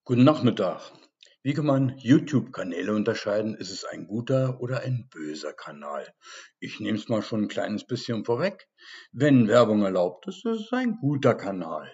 Guten Nachmittag. Wie kann man YouTube-Kanäle unterscheiden? Ist es ein guter oder ein böser Kanal? Ich nehme es mal schon ein kleines bisschen vorweg. Wenn Werbung erlaubt ist, ist es ein guter Kanal.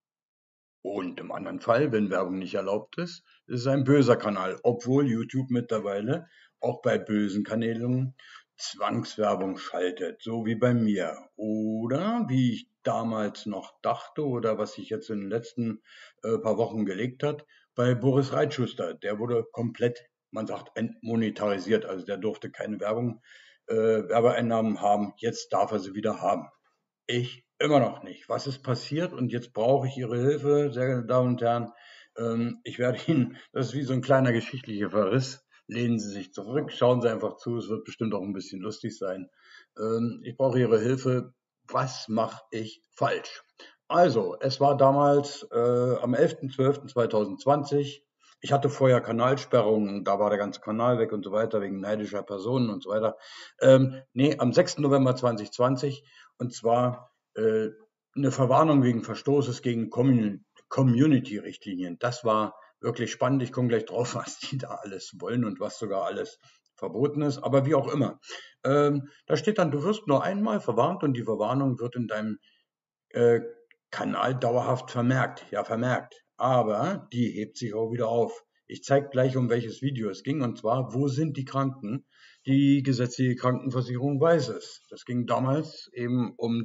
Und im anderen Fall, wenn Werbung nicht erlaubt ist es ein böser Kanal, obwohl YouTube mittlerweile auch bei bösen Kanälen Zwangswerbung schaltet, so wie bei mir. Oder wie ich damals noch dachte oder was sich jetzt in den letzten paar Wochen gelegt hat, bei Boris Reitschuster. Der wurde komplett, man sagt, entmonetarisiert. Also der durfte keine Werbeeinnahmen haben. Jetzt darf er sie wieder haben. Ich immer noch nicht. Was ist passiert? Und jetzt brauche ich Ihre Hilfe, sehr geehrte Damen und Herren. Ich werde Ihnen, das ist wie so ein kleiner geschichtlicher Verriss. Lehnen Sie sich zurück, schauen Sie einfach zu. Es wird bestimmt auch ein bisschen lustig sein. Ich brauche Ihre Hilfe. Was mache ich falsch? Also, es war damals am 11.12.2020. Ich hatte vorher Kanalsperrungen, da war der ganze Kanal weg und so weiter, wegen neidischer Personen und so weiter. Nee, am 6. November 2020 und zwar eine Verwarnung wegen Verstoßes gegen Community-Richtlinien. Das war wirklich spannend. Ich komme gleich drauf, was die da alles wollen und was sogar alles verboten ist. Aber wie auch immer. Da steht dann, du wirst nur einmal verwarnt und die Verwarnung wird in deinem äh, Kanal dauerhaft vermerkt. Ja, vermerkt. Aber die hebt sich auch wieder auf. Ich zeige gleich, um welches Video es ging. Und zwar, wo sind die Kranken? Die gesetzliche Krankenversicherung weiß es. Das ging damals eben um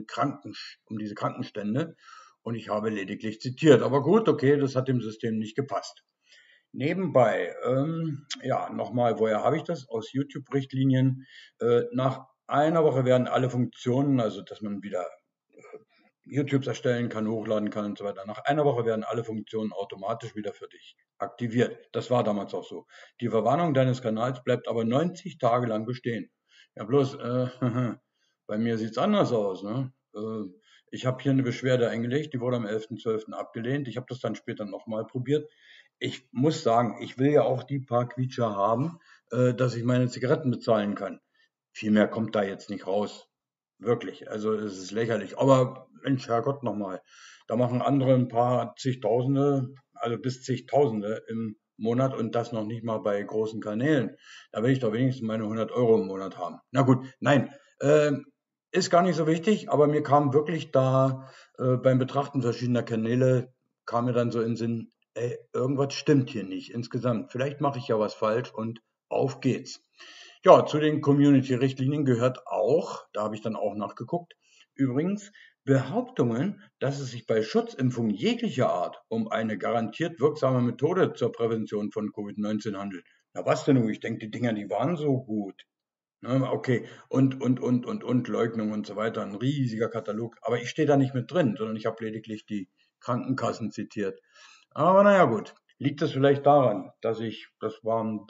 um diese Krankenstände. Und ich habe lediglich zitiert. Aber gut, okay, das hat dem System nicht gepasst. Nebenbei, ja, nochmal, woher habe ich das? Aus YouTube-Richtlinien. Nach einer Woche werden alle Funktionen, also dass man wieder YouTubes erstellen kann, hochladen kann und so weiter. Nach einer Woche werden alle Funktionen automatisch wieder für dich aktiviert. Das war damals auch so. Die Verwarnung deines Kanals bleibt aber 90 Tage lang bestehen. Ja, bloß, bei mir sieht's anders aus. Ne? Ich habe hier eine Beschwerde eingelegt, die wurde am 11.12. abgelehnt. Ich habe das dann später nochmal probiert. Ich muss sagen, ich will ja auch die paar Quietscher haben, dass ich meine Zigaretten bezahlen kann. Viel mehr kommt da jetzt nicht raus. Wirklich, also es ist lächerlich. Aber Mensch, Herrgott nochmal, da machen andere ein paar zigtausende, also bis zigtausende im Monat und das noch nicht mal bei großen Kanälen. Da will ich doch wenigstens meine 100 € im Monat haben. Na gut, nein, ist gar nicht so wichtig, aber mir kam wirklich da beim Betrachten verschiedener Kanäle, kam mir dann so in den Sinn, ey, irgendwas stimmt hier nicht insgesamt. Vielleicht mache ich ja was falsch und auf geht's. Ja, zu den Community-Richtlinien gehört auch, da habe ich dann auch nachgeguckt, übrigens Behauptungen, dass es sich bei Schutzimpfungen jeglicher Art um eine garantiert wirksame Methode zur Prävention von Covid-19 handelt. Na was denn nun? Ich denke, die Dinger, die waren so gut. Ne, okay, und Leugnung und so weiter, ein riesiger Katalog. Aber ich stehe da nicht mit drin, sondern ich habe lediglich die Krankenkassen zitiert. Aber naja, gut. Liegt es vielleicht daran, dass das war am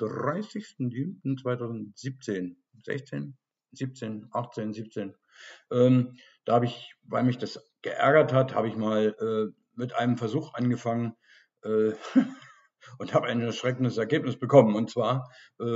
30.07.2017, 16, 17, 18, 17, da habe ich, weil mich das geärgert hat, habe ich mal mit einem Versuch angefangen äh, und habe ein erschreckendes Ergebnis bekommen. Und zwar,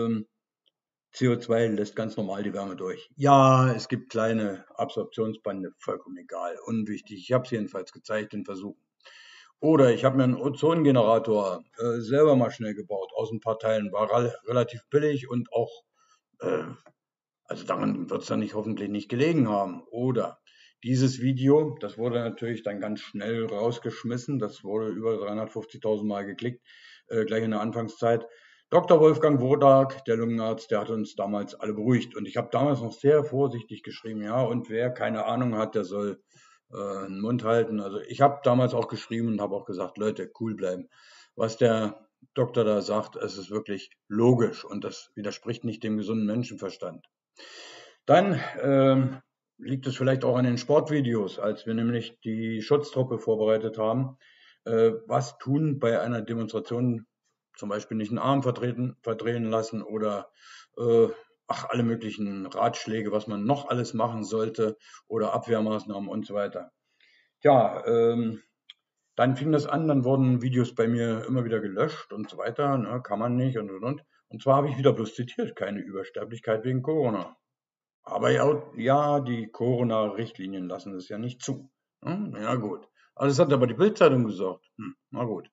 CO2 lässt ganz normal die Wärme durch. Ja, es gibt kleine Absorptionsbande, vollkommen egal, unwichtig. Ich habe es jedenfalls gezeigt, den Versuch. Oder ich habe mir einen Ozongenerator selber mal schnell gebaut, aus ein paar Teilen. War relativ billig und auch, äh, also daran wird es dann nicht hoffentlich nicht gelegen haben. Oder dieses Video, das wurde natürlich dann ganz schnell rausgeschmissen. Das wurde über 350.000 Mal geklickt, gleich in der Anfangszeit. Dr. Wolfgang Wodak, der Lungenarzt, der hat uns damals alle beruhigt. Und ich habe damals noch sehr vorsichtig geschrieben, ja, und wer keine Ahnung hat, der soll den Mund halten. Also ich habe damals auch geschrieben und habe auch gesagt, Leute, cool bleiben. Was der Doktor da sagt, es ist wirklich logisch und das widerspricht nicht dem gesunden Menschenverstand. Dann liegt es vielleicht auch an den Sportvideos, als wir nämlich die Schutztruppe vorbereitet haben. Was tun bei einer Demonstration, zum Beispiel nicht einen Arm verdrehen lassen oder alle möglichen Ratschläge, was man noch alles machen sollte oder Abwehrmaßnahmen und so weiter. Ja, dann fing das an, dann wurden Videos bei mir immer wieder gelöscht und so weiter, ne, kann man nicht und. Und zwar habe ich wieder bloß zitiert, keine Übersterblichkeit wegen Corona. Aber ja, ja, die Corona-Richtlinien lassen es ja nicht zu. Ja gut. Also das hat aber die Bildzeitung gesagt. Na gut.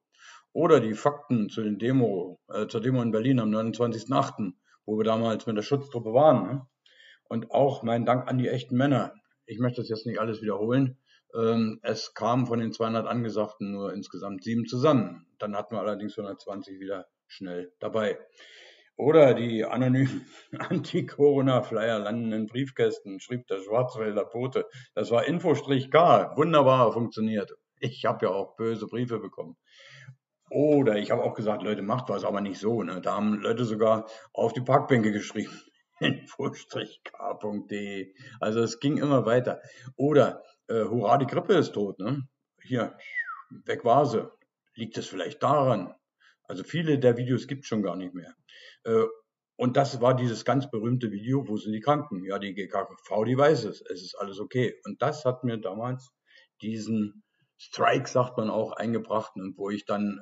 Oder die Fakten zur Demo in Berlin am 29.08., wo wir damals mit der Schutztruppe waren. Ne? Und auch mein Dank an die echten Männer. Ich möchte das jetzt nicht alles wiederholen. Es kamen von den 200 Angesagten nur insgesamt 7 zusammen. Dann hatten wir allerdings 120 wieder schnell dabei. Oder die anonymen Anti-Corona-Flyer landen in Briefkästen, schrieb der Schwarzwälder Bote. Das war Info-K, wunderbar funktioniert. Ich habe ja auch böse Briefe bekommen. Oder ich habe auch gesagt, Leute, macht was, aber nicht so. Ne? Da haben Leute sogar auf die Parkbänke geschrieben. Info-K.de. Also es ging immer weiter. Oder hurra, die Grippe ist tot. Ne? Hier, weg war sie. Liegt es vielleicht daran? Also viele der Videos gibt es schon gar nicht mehr. Äh, und das war dieses ganz berühmte Video, wo sind die Kranken? Ja, die GKV, die weiß es ist alles okay. Und das hat mir damals diesen Strike, sagt man auch, eingebracht, und wo ich dann,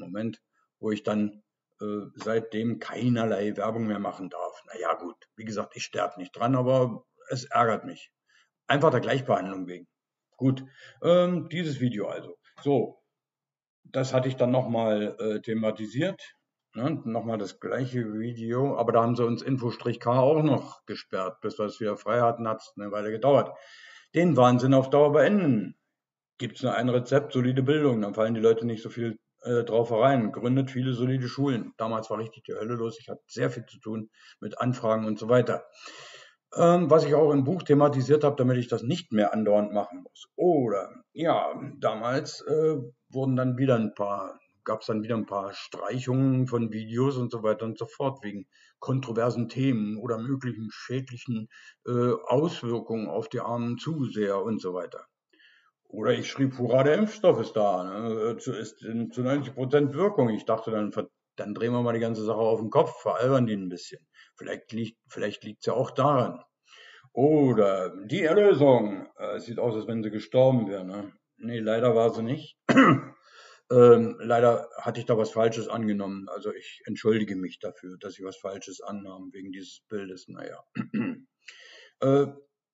seitdem keinerlei Werbung mehr machen darf. Naja, gut, wie gesagt, ich sterbe nicht dran, aber es ärgert mich. Einfach der Gleichbehandlung wegen. Gut, dieses Video also. So, das hatte ich dann nochmal thematisiert. Ne? Nochmal das gleiche Video, aber da haben sie uns Info-K auch noch gesperrt. Bis wir es wieder frei hatten, hat es eine Weile gedauert. Den Wahnsinn auf Dauer beenden. Gibt es nur ein Rezept, solide Bildung, dann fallen die Leute nicht so viel drauf herein. Gründet viele solide Schulen. Damals war richtig die Hölle los. Ich hatte sehr viel zu tun mit Anfragen und so weiter. Was ich auch im Buch thematisiert habe, damit ich das nicht mehr andauernd machen muss. Oder ja, damals gab es dann wieder ein paar Streichungen von Videos und so weiter und so fort, wegen kontroversen Themen oder möglichen schädlichen Auswirkungen auf die armen Zuseher und so weiter. Oder ich schrieb, hurra, der Impfstoff ist da, ne? Ist zu 90% Wirkung. Ich dachte, dann drehen wir mal die ganze Sache auf den Kopf, veralbern die ein bisschen. Vielleicht liegt's ja auch daran. Oder die Erlösung. Es sieht aus, als wenn sie gestorben wäre. Ne? Nee, leider war sie nicht. Leider hatte ich da was Falsches angenommen. Also ich entschuldige mich dafür, dass ich was Falsches annahm wegen dieses Bildes. Naja. äh,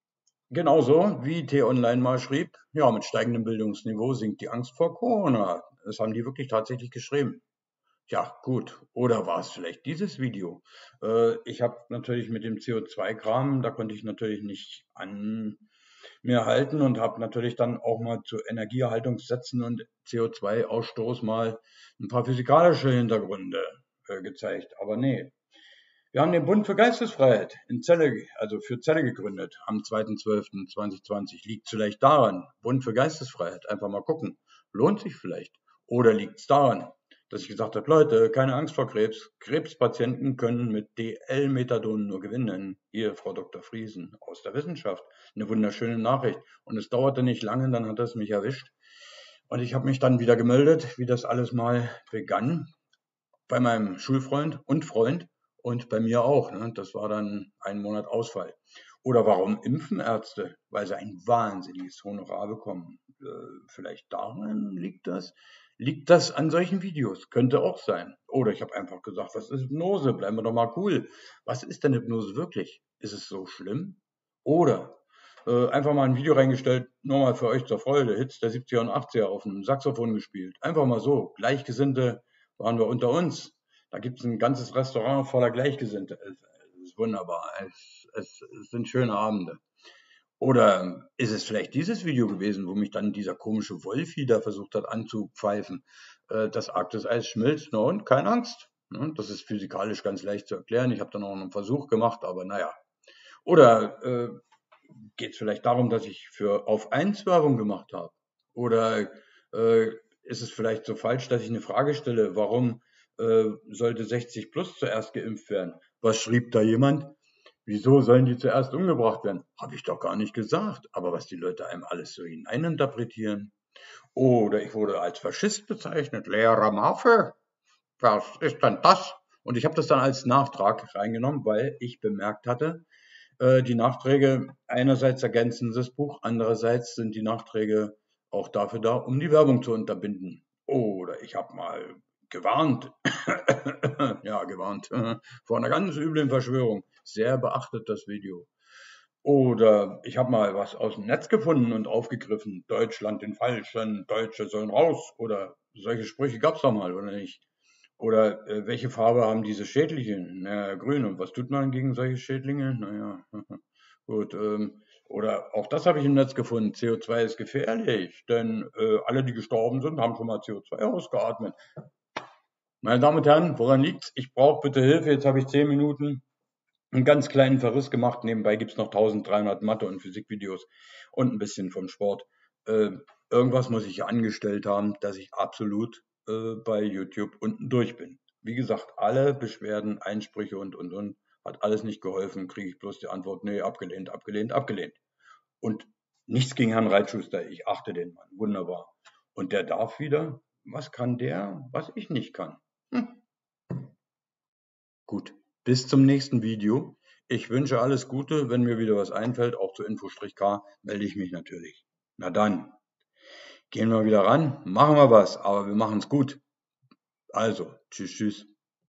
Genauso wie T-Online mal schrieb, ja, mit steigendem Bildungsniveau sinkt die Angst vor Corona. Das haben die wirklich tatsächlich geschrieben. Ja, gut. Oder war es vielleicht dieses Video? Ich habe natürlich mit dem CO2-Kram, da konnte ich natürlich nicht an mir halten und habe natürlich dann auch mal zu Energieerhaltungssätzen und CO2-Ausstoß mal ein paar physikalische Hintergründe gezeigt. Aber nee, wir haben den Bund für Geistesfreiheit in Celle, also für Celle gegründet am 2.12.2020. Liegt vielleicht daran, Bund für Geistesfreiheit, einfach mal gucken, lohnt sich vielleicht. Oder liegt es daran, dass ich gesagt habe, Leute, keine Angst vor Krebs. Krebspatienten können mit DL-Methadon nur gewinnen. Hier, Frau Dr. Friesen aus der Wissenschaft. Eine wunderschöne Nachricht. Und es dauerte nicht lange, dann hat es mich erwischt. Und ich habe mich dann wieder gemeldet, wie das alles mal begann. Bei meinem Schulfreund und Freund und bei mir auch. Ne? Das war dann ein Monat Ausfall. Oder warum impfen Ärzte? Weil sie ein wahnsinniges Honorar bekommen. Vielleicht daran liegt das? Liegt das an solchen Videos? Könnte auch sein. Oder ich habe einfach gesagt, was ist Hypnose? Bleiben wir doch mal cool. Was ist denn Hypnose wirklich? Ist es so schlimm? Oder einfach mal ein Video reingestellt, nur mal für euch zur Freude. Hits der 70er und 80er auf dem Saxophon gespielt. Einfach mal so. Gleichgesinnte waren wir unter uns. Da gibt es ein ganzes Restaurant voller Gleichgesinnte. Es ist wunderbar. Es sind schöne Abende. Oder ist es vielleicht dieses Video gewesen, wo mich dann dieser komische Wolfi da versucht hat anzupfeifen? Das Arktiseis schmilzt, na und? Keine Angst. Ne? Das ist physikalisch ganz leicht zu erklären. Ich habe dann auch noch einen Versuch gemacht, aber naja. Oder geht es vielleicht darum, dass ich für auf 1 Werbung gemacht habe? Oder ist es vielleicht so falsch, dass ich eine Frage stelle, warum sollte 60 plus zuerst geimpft werden? Was schrieb da jemand? Wieso sollen die zuerst umgebracht werden? Habe ich doch gar nicht gesagt. Aber was die Leute einem alles so hineininterpretieren. Oder ich wurde als Faschist bezeichnet. Leerer Mafe? Was ist denn das? Und ich habe das dann als Nachtrag reingenommen, weil ich bemerkt hatte, die Nachträge einerseits ergänzen das Buch, andererseits sind die Nachträge auch dafür da, um die Werbung zu unterbinden. Oder ich habe mal gewarnt, ja, gewarnt, vor einer ganz üblen Verschwörung. Sehr beachtet das Video. Oder ich habe mal was aus dem Netz gefunden und aufgegriffen. Deutschland den Falschen, Deutsche sollen raus. Oder solche Sprüche gab es doch mal, oder nicht? Oder welche Farbe haben diese Schädlinge? Naja, grün. Und was tut man gegen solche Schädlinge? Naja, gut. Oder auch das habe ich im Netz gefunden. CO2 ist gefährlich, denn alle, die gestorben sind, haben schon mal CO2 ausgeatmet. Meine Damen und Herren, woran liegt's? Ich brauche bitte Hilfe. Jetzt habe ich 10 Minuten einen ganz kleinen Verriss gemacht. Nebenbei gibt's noch 1300 Mathe- und Physikvideos und ein bisschen vom Sport. Irgendwas muss ich ja angestellt haben, dass ich absolut bei YouTube unten durch bin. Wie gesagt, alle Beschwerden, Einsprüche und, hat alles nicht geholfen, kriege ich bloß die Antwort, nee, abgelehnt, abgelehnt, abgelehnt. Und nichts gegen Herrn Reitschuster, ich achte den Mann, wunderbar. Und der darf wieder, was kann der, was ich nicht kann? Hm. Gut, bis zum nächsten Video. Ich wünsche alles Gute. Wenn mir wieder was einfällt, auch zu Info-K, melde ich mich natürlich. Na dann, gehen wir wieder ran, machen wir was, aber wir machen es gut. Also, tschüss, tschüss.